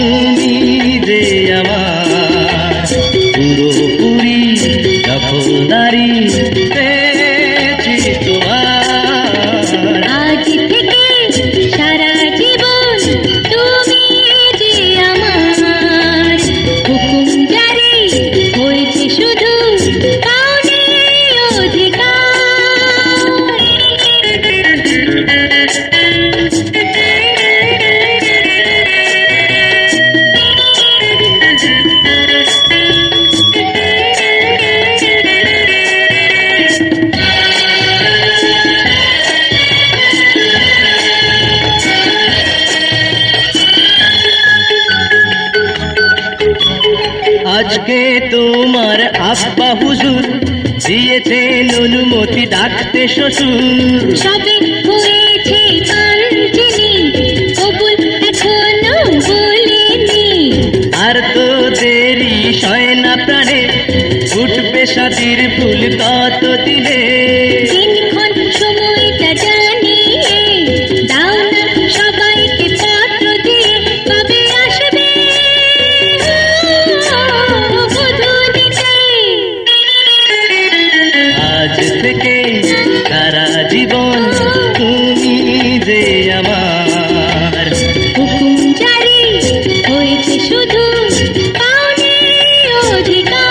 তুমি যে আমার পুরোপুরি দখলদারি পেয়েছি তোমার। আজ থেকে সারা জীবন তুমি যে আমার হুকুম জারি হয়েছে শুধু পাওনি অধিকার। আজকে তোমার আব্বা হুজুর দিয়েছেন অনুমতি ডাকতে শ্বশুর। সবে হয়েছে পাঞ্চিনি কবুল এখনো বলিনি। আর তো দেরি সয় না প্রাণে উঠবে সাথীর ফুল কত দিনে। দিনক্ষণ সময়টা জানিয়ে দাও না সবাইকে পত্র দিয়ে কবে আসবে বধূ দিতে। আজ থেকে সারা জীবন তুমি যে আমার হুকুম জারি হয়েছে শুধু পাওনি অধিকার।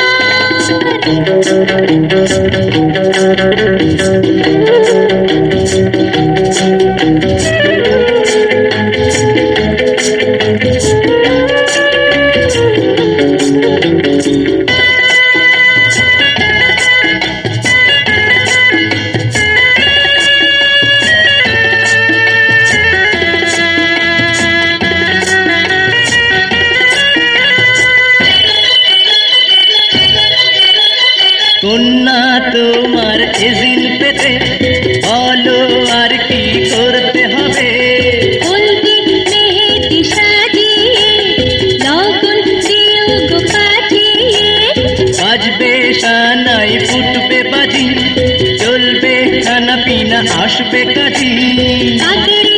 কন্যা তোমার এজিন পেতে বলো আর কি করতে হবে। হলদি মেহেদি সাজিয়ে লগন দিও গো পাঠিয়ে। বাজবে সানাই ফুটবে বাজি চলবে খানা পিনা আসবে কাজী। আগের